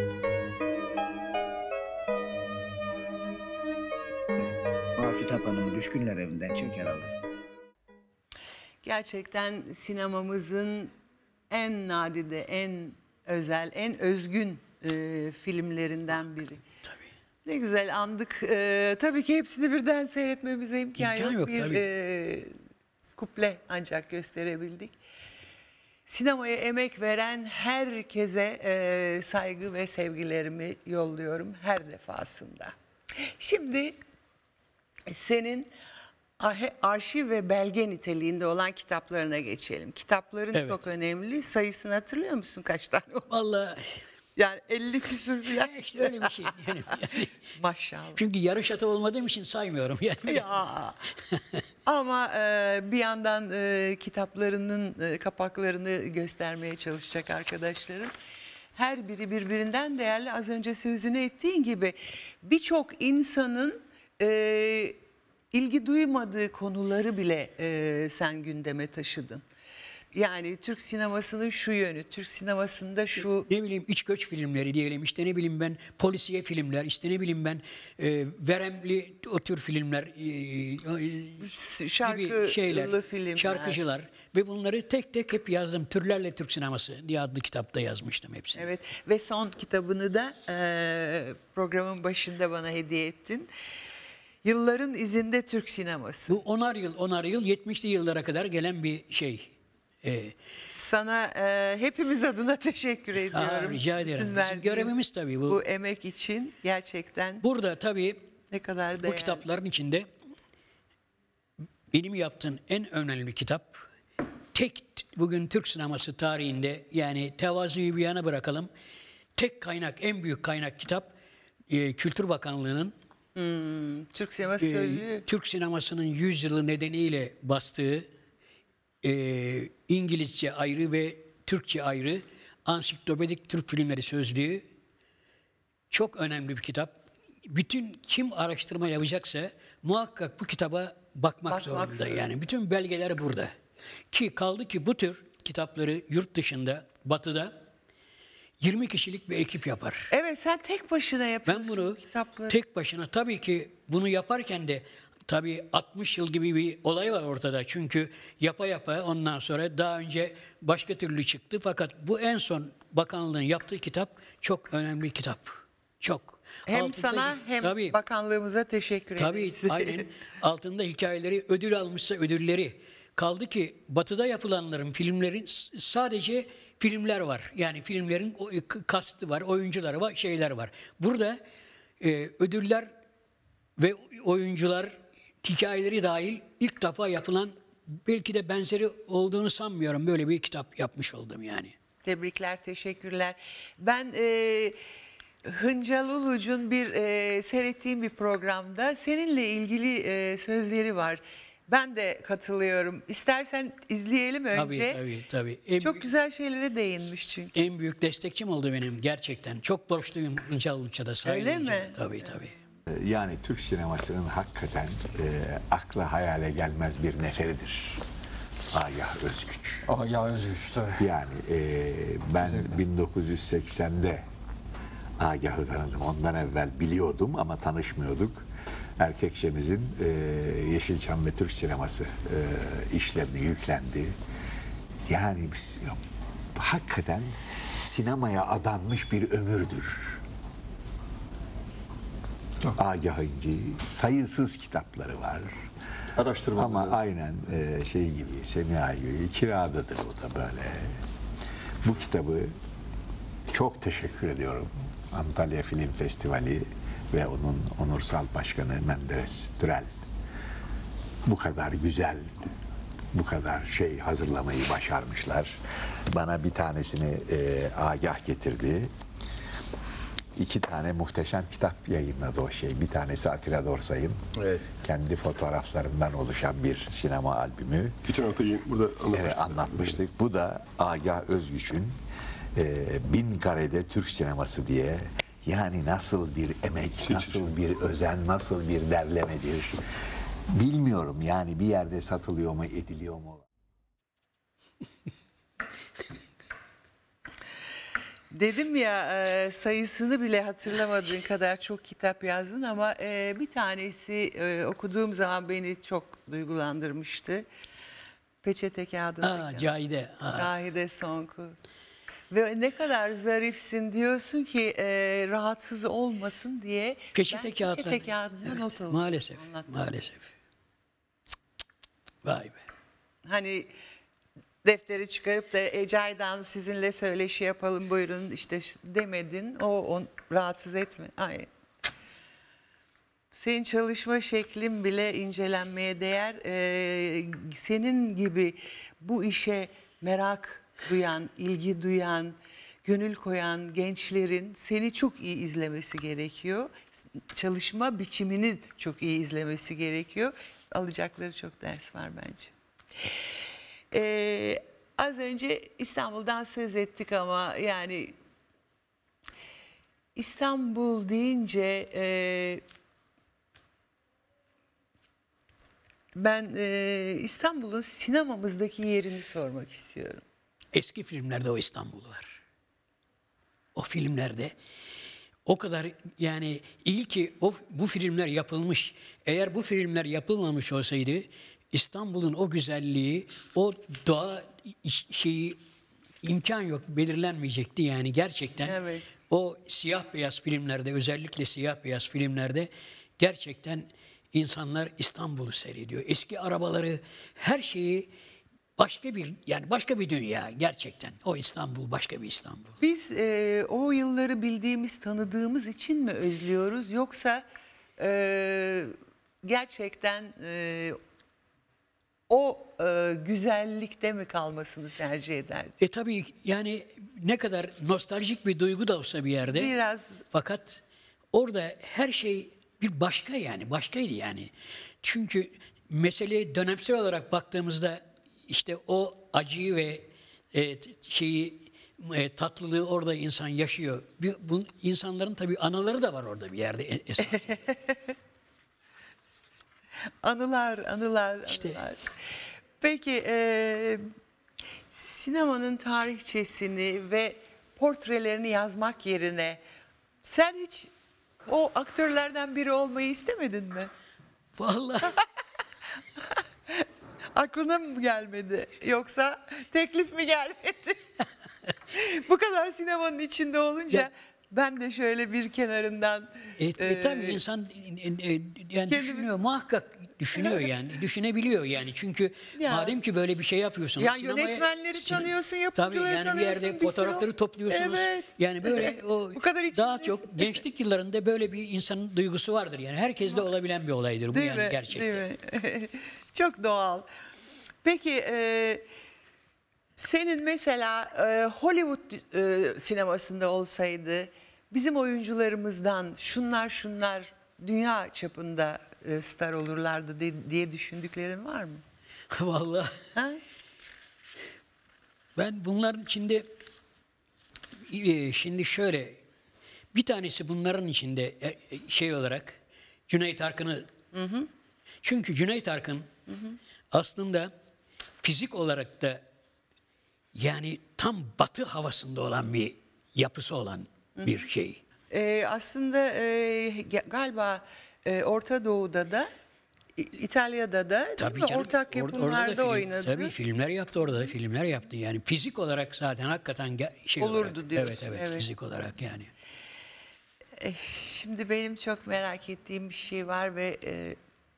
Afitap Hanım'ı düşkünler evinden çeker alır. Gerçekten sinemamızın en nadide, en özel, en özgün e, filmlerinden biri. tabii. Ne güzel andık. E, tabii ki hepsini birden seyretmemize imkan, İmkan yok. yok, Bir tabii. e, kuple ancak gösterebildik. Sinemaya emek veren herkese e, saygı ve sevgilerimi yolluyorum her defasında. Şimdi senin ahe- arşiv ve belge niteliğinde olan kitaplarına geçelim. Kitapların Evet. çok önemli. Sayısını hatırlıyor musun kaç tane oldu? vallahi Yani elli küsür falan. işte öyle bir şey. Yani, yani, Maşallah. çünkü yarış atı olmadığım için saymıyorum yani. Ya. Ama e, bir yandan e, kitaplarının e, kapaklarını göstermeye çalışacak arkadaşlarım. Her biri birbirinden değerli. Az önce sözünü ettiğin gibi birçok insanın e, ilgi duymadığı konuları bile e, sen gündeme taşıdın. Yani Türk sinemasının şu yönü, Türk sinemasında şu... Ne bileyim iç göç filmleri diyelim, işte ne bileyim ben polisiye filmler, işte ne bileyim ben e, veremli o tür filmler, e, Şarkılı gibi şeyler, filmler. şarkıcılar ve bunları tek tek hep yazdım. Türlerle Türk Sineması diye adlı kitapta yazmıştım hepsini. Evet ve son kitabını da e, programın başında bana hediye ettin. Yılların izinde Türk sineması. Bu onar yıl, onar yıl, yetmişli yıllara kadar gelen bir şey. E, Sana e, hepimiz adına teşekkür ediyorum. Aa, rica ederim. Bütün Bizim verdiğin görevimiz tabii bu. bu emek için gerçekten Burada tabii ne kadar bu değerli. kitapların içinde benim yaptığım en önemli kitap, tek bugün Türk sineması tarihinde, yani tevazuyu bir yana bırakalım, tek kaynak, en büyük kaynak kitap e, Kültür Bakanlığı'nın Hmm, Türk sineması e, sözlüğü. Türk sinemasının yüz yılı nedeniyle bastığı e, İngilizce ayrı ve Türkçe ayrı Ansiklopedik Türk Filmleri Sözlüğü çok önemli bir kitap. Bütün kim araştırma yapacaksa muhakkak bu kitaba bakmak, Bakmak zorunda. zorunda. Yani bütün belgeler burada. Ki kaldı ki bu tür kitapları yurt dışında, batıda yirmi kişilik bir ekip yapar. Evet, sen tek başına yapıyorsun Ben bunu kitapları. tek başına, tabii ki bunu yaparken de tabii altmış yıl gibi bir olay var ortada. Çünkü yapa yapa ondan sonra daha önce başka türlü çıktı. Fakat bu en son bakanlığın yaptığı kitap çok önemli bir kitap. Çok. Hem Altında- sana hem tabii, bakanlığımıza teşekkür tabii ederiz. aynen altında hikayeleri, ödül almışsa ödülleri. Kaldı ki batıda yapılanların, filmlerin s- sadece filmler var. Yani filmlerin o- k- kastı var, oyuncuları var, şeyler var. Burada e, ödüller ve oyuncular hikayeleri dahil ilk defa yapılan, belki de benzeri olduğunu sanmıyorum, böyle bir kitap yapmış oldum yani. Tebrikler, teşekkürler. Ben e, Hıncal Uluç'un bir e, seyrettiğim bir programda seninle ilgili e, sözleri var. Ben de katılıyorum. İstersen izleyelim önce. Tabii tabii tabii. En, Çok güzel şeylere değinmiş çünkü. en büyük destekçim oldu benim gerçekten. Çok borçluyum Hıncal Uluç'a da, saygı Öyle duyacağım. mi? Tabii tabii. Yani Türk sinemasının hakikaten e, akla hayale gelmez bir neferidir. Agah Özgüç. Agah Özgüç tabii. Yani e, ben bin dokuz yüz seksende Agah'ı tanıdım. Ondan evvel biliyordum ama tanışmıyorduk. Erkekçemizin e, Yeşilçam ve Türk sineması e, işlerini yüklendi. Yani biz, hakikaten sinemaya adanmış bir ömürdür. Agah'ın sayısız kitapları var. Araştırmaları. Ama aynen e, şey gibi, Semiha gibi kiradadır o da böyle. Bu kitabı çok teşekkür ediyorum. Antalya Film Festivali ve onun onursal başkanı Menderes Türel bu kadar güzel, bu kadar şey hazırlamayı başarmışlar. Bana bir tanesini e, Agah getirdi. İki tane muhteşem kitap yayınladı o şey. Bir tanesi Atilla Dorsay'ın Evet. kendi fotoğraflarından oluşan bir sinema albümü. Geçen hafta burada anlatmıştık. Evet, anlatmıştık. Bu da Agah Özgüç'ün e, Bin Karede Türk Sineması diye, yani nasıl bir emek, nasıl bir özen, nasıl bir derlemedir bilmiyorum. Yani bir yerde satılıyor mu, ediliyor mu? Dedim ya e, sayısını bile hatırlamadığın kadar çok kitap yazdın ama e, bir tanesi e, okuduğum zaman beni çok duygulandırmıştı. Peçete kağıdındaki. Aa, Cahide. Aa. Cahide Sonku. Ve ne kadar zarifsin diyorsun ki e, rahatsız olmasın diye. Peçete ben kağıtları. Peçete kağıdına Evet, not alıp maalesef, anlattım. maalesef. Vay be. Hani defteri çıkarıp da e, Cahide Hanım sizinle söyleşi yapalım buyurun işte ş- demedin. O on rahatsız etme. Ay. Senin çalışma şeklin bile incelenmeye değer. Ee, senin gibi bu işe merak duyan, ilgi duyan, gönül koyan gençlerin seni çok iyi izlemesi gerekiyor. Çalışma biçimini çok iyi izlemesi gerekiyor. Alacakları çok ders var bence. Ee, az önce İstanbul'dan söz ettik ama yani İstanbul deyince e, ben e, İstanbul'un sinemamızdaki yerini sormak istiyorum. Eski filmlerde o İstanbul var. O filmlerde o kadar, yani iyi ki o, bu filmler yapılmış. Eğer bu filmler yapılmamış olsaydı İstanbul'un o güzelliği, o doğa şeyi imkan yok, belirlenmeyecekti yani gerçekten. Evet. O siyah beyaz filmlerde, özellikle siyah beyaz filmlerde gerçekten insanlar İstanbul'u seyrediyor. Eski arabaları, her şeyi başka bir yani başka bir dünya gerçekten. O İstanbul başka bir İstanbul. Biz e, o yılları bildiğimiz, tanıdığımız için mi özlüyoruz? Yoksa e, gerçekten e, o e, güzellikte mi kalmasını tercih ederdik? E tabii yani ne kadar nostaljik bir duygu da olsa bir yerde. Biraz. Fakat orada her şey bir başka yani başkaydı yani. Çünkü meseleye dönemsel olarak baktığımızda işte o acıyı ve e, şeyi e, tatlılığı orada insan yaşıyor. Bir, bu insanların tabii anıları da var orada bir yerde e, esas. Anılar, anılar, İşte. anılar. Peki e, sinemanın tarihçesini ve portrelerini yazmak yerine sen hiç o aktörlerden biri olmayı istemedin mi? Vallahi. Aklına mı gelmedi? Yoksa teklif mi gelmedi? Bu kadar sinemanın içinde olunca Ya- ben de şöyle bir kenarından... E, e, e, tabii insan e, e, yani kendimi- düşünüyor muhakkak düşünüyor yani düşünebiliyor yani çünkü Ya. madem ki böyle bir şey yapıyorsun. Ya sinemaya- yönetmenleri sine- tanıyorsun, Tabii yapımcıları yani bir tanıyorsun, yerde bir sürü- fotoğrafları topluyorsunuz. Evet. Yani böyle o Bu kadar daha içindesin. çok gençlik yıllarında böyle bir insanın duygusu vardır yani herkeste olabilen bir olaydır bu Değil yani mi? gerçekten. Değil mi? Çok doğal. Peki e, senin mesela e, Hollywood e, sinemasında olsaydı bizim oyuncularımızdan şunlar şunlar dünya çapında e, star olurlardı de- diye düşündüklerin var mı? Vallahi Ha? ben bunların içinde e, şimdi şöyle bir tanesi bunların içinde e, e, şey olarak Cüneyt Arkın'ı çünkü Cüneyt Arkın aslında fizik olarak da yani tam batı havasında olan bir yapısı olan bir şey. E, aslında e, ge- galiba e, Orta Doğu'da da İ- İtalya'da da değil Tabii mi? canım, Ortak or- orada da yapımlarda film- oynadı. Tabii filmler yaptı orada da filmler yaptı. Yani fizik olarak zaten hakikaten ge- şey Olurdu olarak. diyorsun, Evet, evet evet. fizik olarak yani. Eh, Şimdi benim çok merak ettiğim bir şey var ve e,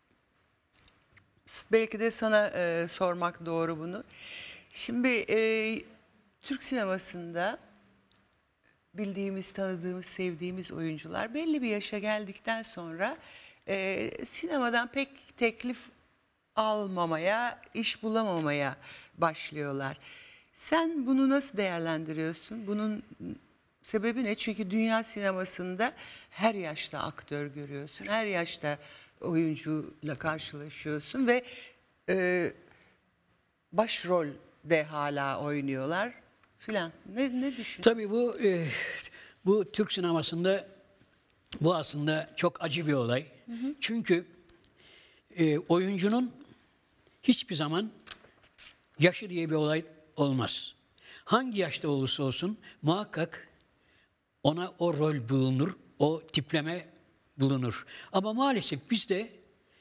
s- belki de sana e, sormak doğru bunu. Şimdi e, Türk sinemasında bildiğimiz, tanıdığımız, sevdiğimiz oyuncular belli bir yaşa geldikten sonra e, sinemadan pek teklif almamaya, iş bulamamaya başlıyorlar. Sen bunu nasıl değerlendiriyorsun? Bunun sebebi ne? Çünkü dünya sinemasında her yaşta aktör görüyorsun. Her yaşta oyuncuyla karşılaşıyorsun ve e, başrolde hala oynuyorlar filan. Ne, ne düşünüyorsun? Tabii bu e, bu Türk sinemasında bu aslında çok acı bir olay. Çünkü e, oyuncunun hiçbir zaman yaşı diye bir olay olmaz. Hangi yaşta olursa olsun muhakkak ona o rol bulunur, o tipleme bulunur. Ama maalesef bizde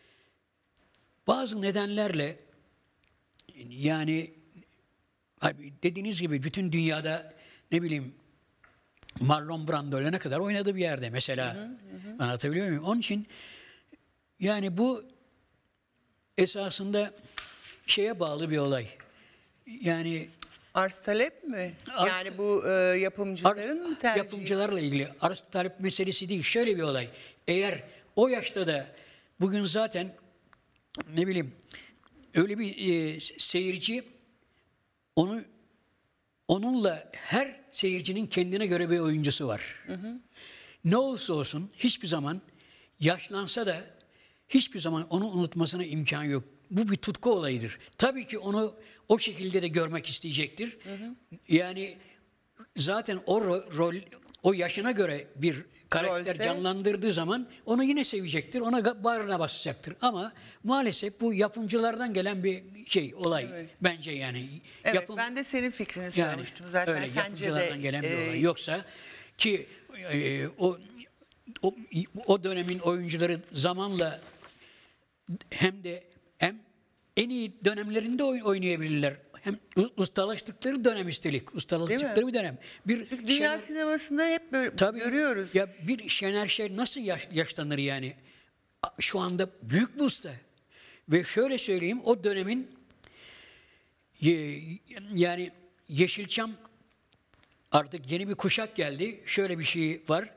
bazı nedenlerle yani abi dediğiniz gibi bütün dünyada ne bileyim Marlon Brando ne kadar oynadı bir yerde mesela. Anlatabiliyor muyum? Onun için yani bu esasında şeye bağlı bir olay. Yani arz talep mi? Arz- yani bu e, yapımcıların mı tercihi? yapımcılarla ilgili arz talep meselesi değil. Şöyle bir olay. Eğer o yaşta da bugün zaten ne bileyim öyle bir e, seyirci onu onunla her seyircinin kendine göre bir oyuncusu var. Ne olursa olsun hiçbir zaman yaşlansa da hiçbir zaman onu unutmasına imkan yok. Bu bir tutku olayıdır. Tabii ki onu o şekilde de görmek isteyecektir. Yani zaten o ro- rol, o yaşına göre bir karakter Rolse- canlandırdığı zaman onu yine sevecektir. Ona ga- bağrına basacaktır. Ama maalesef bu yapımcılardan gelen bir şey, olay Evet. bence yani. Evet, Yapım- ben de senin fikrini yani sormuştum zaten. öyle Sence yapımcılardan de gelen bir e, olay. Yoksa ki e, o, o o dönemin oyuncuları zamanla hem de hem en iyi dönemlerinde oy- oynayabilirler. Hem u- ustalaştıkları dönem üstelik. Ustalaştıkları bir dönem. Bir dünya Şener- sinemasında hep böyle Tabii, görüyoruz. Ya bir Şener Şen nasıl yaş, yaşlanır yani? A- Şu anda büyük bir usta. Ve şöyle söyleyeyim o dönemin Ye- Yani Yeşilçam artık yeni bir kuşak geldi. Şöyle bir şey var.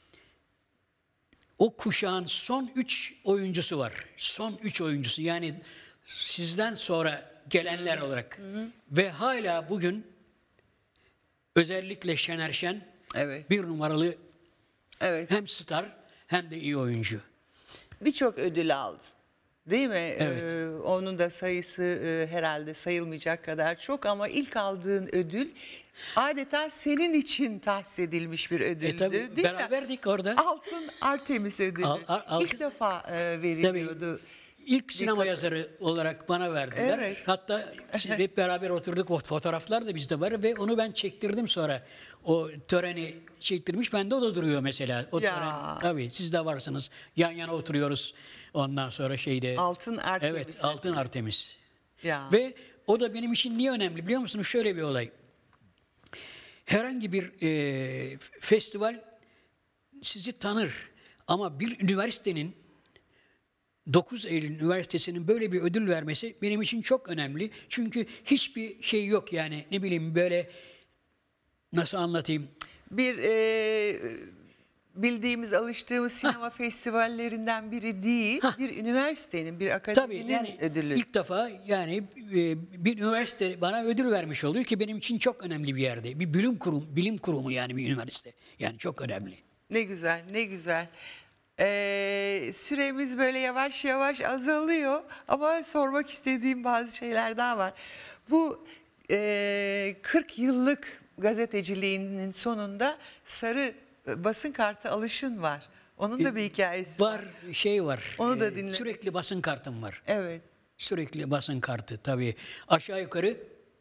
O kuşağın son üç oyuncusu var. Son üç oyuncusu yani sizden sonra gelenler olarak. Ve hala bugün özellikle Şener Şen Evet. bir numaralı Evet. hem star hem de iyi oyuncu. Birçok ödül aldı. Değil mi? Evet. Ee, onun da sayısı e, herhalde sayılmayacak kadar çok ama ilk aldığın ödül adeta senin için tahsis edilmiş bir ödüldü. E tabii değil mi? beraberdik orada. Altın Artemis ödülü. Al- al- altın- İlk defa e, veriliyordu. İlk sinema Dikkat- yazarı olarak bana verdiler. Evet. Hatta hep beraber oturduk, o fotoğraflar da bizde var ve onu ben çektirdim sonra. O töreni çektirmiş, bende o da duruyor mesela. O Ya. tören, tabii siz de varsınız. Yan yana oturuyoruz. Ondan sonra şeyde. Altın Artemis. Evet, Altın Artemis. Ya. Ve o da benim için niye önemli biliyor musunuz? Şöyle bir olay. Herhangi bir e, festival sizi tanır ama bir üniversitenin dokuz Eylül Üniversitesi'nin böyle bir ödül vermesi benim için çok önemli. Çünkü hiçbir şey yok yani ne bileyim böyle nasıl anlatayım? Bir e, bildiğimiz, alıştığımız sinema festivallerinden biri değil, bir üniversitenin, bir Tabii akademinin yani ödülü. ilk defa yani e, bir üniversite bana ödül vermiş oluyor ki benim için çok önemli bir yerde. Bir bilim kurum, bilim kurumu yani bir üniversite. Yani çok önemli. Ne güzel, ne güzel. Ee, süremiz böyle yavaş yavaş azalıyor ama sormak istediğim bazı şeyler daha var. Bu e, kırk yıllık gazeteciliğinin sonunda sarı e, basın kartı alışın var. Onun da bir hikayesi var. Var şey var. Onu da e, dinlemek Sürekli basın kartım var. Evet. Sürekli basın kartı tabii. Aşağı yukarı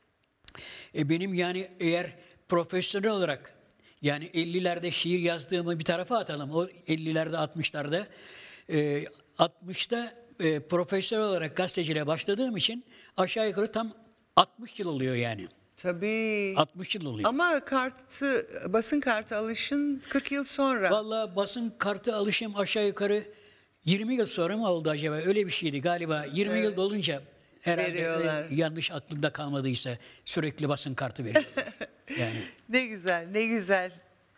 e, benim yani eğer profesyonel olarak yani ellilerde şiir yazdığımı bir tarafa atalım. O ellilerde altmışlarda e, altmışta e, profesyonel olarak gazeteciliğe başladığım için aşağı yukarı tam altmış yıl oluyor yani. Tabii. altmış yıl oluyor. Ama kartı, basın kartı alışın kırk yıl sonra. Vallahi basın kartı alışım aşağı yukarı yirmi yıl sonra mı oldu acaba? Öyle bir şeydi galiba. yirmi Evet. yıl dolunca herhalde Veriyorlar. e, yanlış aklımda kalmadıysa sürekli basın kartı veriyor. Yani. Ne güzel, ne güzel.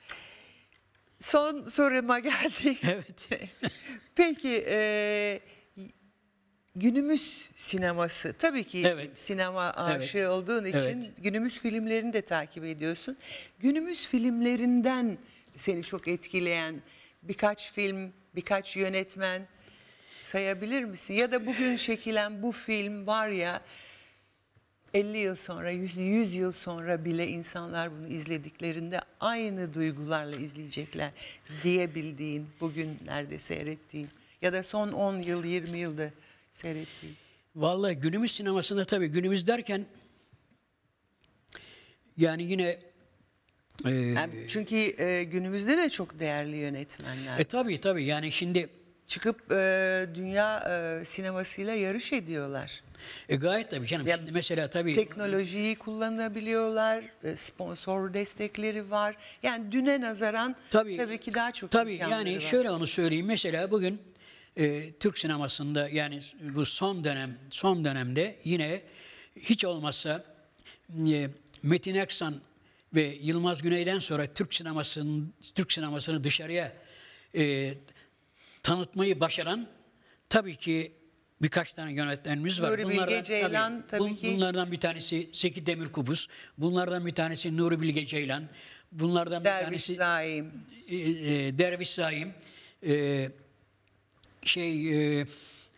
Son soruma geldik. Evet. Peki, e, günümüz sineması, tabii ki Evet. sinema aşığı Evet. olduğun için Evet. günümüz filmlerini de takip ediyorsun. Günümüz filmlerinden seni çok etkileyen birkaç film, birkaç yönetmen sayabilir misin? Ya da bugün çekilen bu film var ya, elli yıl sonra, yüz, yüz yıl sonra bile insanlar bunu izlediklerinde aynı duygularla izleyecekler diyebildiğin, bugünlerde seyrettiğin ya da son on yıl, yirmi yılda seyrettiğin. Vallahi günümüz sinemasında tabii günümüz derken yani yine e, Yani çünkü e, günümüzde de çok değerli yönetmenler. e tabii tabii yani şimdi Çıkıp e, dünya e, sinemasıyla yarış ediyorlar. e, gayet tabii canım. Ya, Şimdi mesela tabii Teknolojiyi kullanabiliyorlar, e, sponsor destekleri var. Yani düne nazaran tabii, Tabii, ki daha çok Tabii imkanları yani var. şöyle onu söyleyeyim. Mesela bugün e, Türk sinemasında yani bu son dönem son dönemde yine hiç olmazsa e, Metin Erksan ve Yılmaz Güney'den sonra Türk sinemasının Türk sinemasını dışarıya e, tanıtmayı başaran tabii ki birkaç tane yönetmenimiz var. Nuri Bilge Ceylan tabii bun- ki. Bunlardan bir tanesi Zeki Demirkubuz. Bunlardan bir tanesi Nuri Bilge Ceylan. Bunlardan bir Derviş tanesi Zaim. e, e, Derviş Zaim. E, şey e,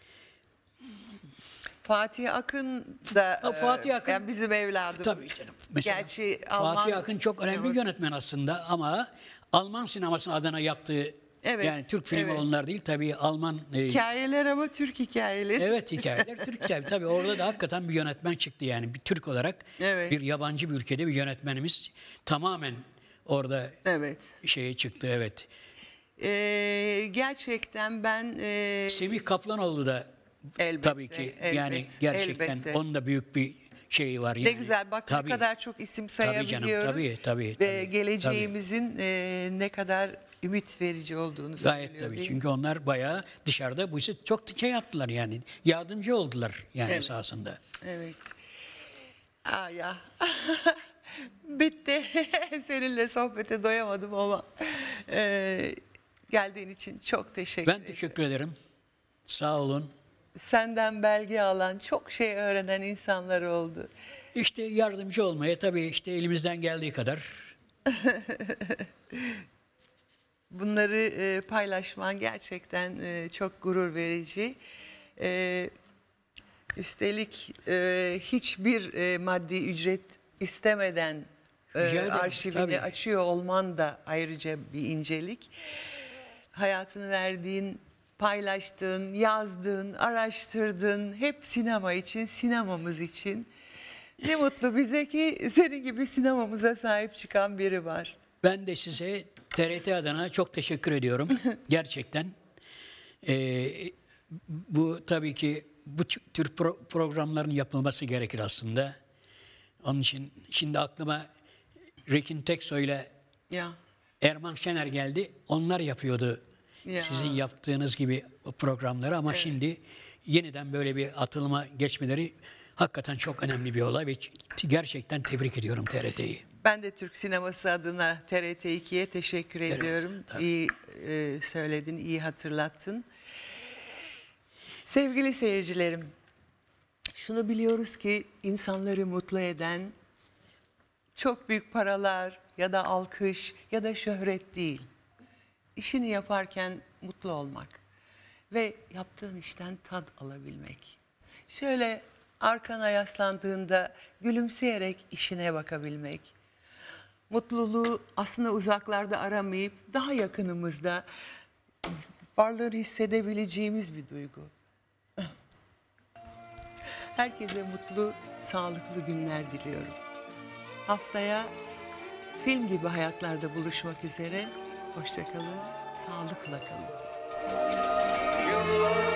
Fatih Akın da Ha, Fatih e, Akın- yani bizim evladımız. tabii canım. Mesela Gerçi Alman Fatih Akın çok önemli bir sineması- yönetmen aslında ama Alman sineması adına yaptığı Evet, yani Türk filmi evet. onlar değil tabii Alman e, Hikayeler ama Türk hikayeleri. evet hikayeler Türk hikaye. Tabii orada da hakikaten bir yönetmen çıktı yani bir Türk olarak Evet. bir yabancı bir ülkede bir yönetmenimiz tamamen orada Evet. şeye çıktı evet. Ee, gerçekten ben e, Semih Kaplanoğlu da elbette, tabii ki elbette, yani gerçekten elbette. onun da büyük bir şeyi var yani. Ne güzel bak Tabii. ne kadar çok isim Tabii canım, sayabiliyoruz. tabii, tabii, Ve tabii, geleceğimizin e, ne kadar ümit verici olduğunu Gayet söylüyor. tabii değil mi? çünkü onlar bayağı dışarıda bu işe çok şey yaptılar yani yardımcı oldular yani Evet. esasında. Evet. Aa ya. Bitti. Seninle sohbete doyamadım ama e, geldiğin için çok teşekkür ederim. Ben teşekkür ederim. Sağ olun. Senden belge alan, çok şey öğrenen insanlar oldu. İşte yardımcı olmaya tabii işte elimizden geldiği kadar. Bunları e, paylaşman gerçekten e, çok gurur verici. E, üstelik e, hiçbir e, maddi ücret istemeden e, Rica ederim, arşivini tabii. açıyor olman da ayrıca bir incelik. Hayatını verdiğin, paylaştığın, yazdığın, araştırdığın hep sinema için, sinemamız için. Ne mutlu bize ki senin gibi sinemamıza sahip çıkan biri var. Ben de size T R T adına çok teşekkür ediyorum. Gerçekten. Ee, bu tabii ki bu tür pro- programların yapılması gerekir aslında. Onun için şimdi aklıma Rekin Teksoy ile Ya. Erman Şener geldi. Onlar yapıyordu Ya. sizin yaptığınız gibi o programları ama Evet. şimdi yeniden böyle bir atılıma geçmeleri hakikaten çok önemli bir olay ve gerçekten tebrik ediyorum T R T'yi. Ben de Türk sineması adına T R T iki'ye teşekkür Evet, ediyorum. tabii. İyi e, söyledin, iyi hatırlattın. Sevgili seyircilerim, şunu biliyoruz ki insanları mutlu eden çok büyük paralar ya da alkış ya da şöhret değil. İşini yaparken mutlu olmak ve yaptığın işten tad alabilmek. Şöyle arkana yaslandığında gülümseyerek işine bakabilmek. Mutluluğu aslında uzaklarda aramayıp daha yakınımızda varlığını hissedebileceğimiz bir duygu. Herkese mutlu, sağlıklı günler diliyorum. Haftaya film gibi hayatlarda buluşmak üzere. Hoşça kalın, sağlıkla kalın.